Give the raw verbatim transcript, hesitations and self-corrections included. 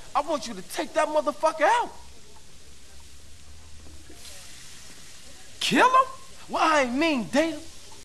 I want you to take that motherfucker out. Kill him? Well, I ain't mean date him.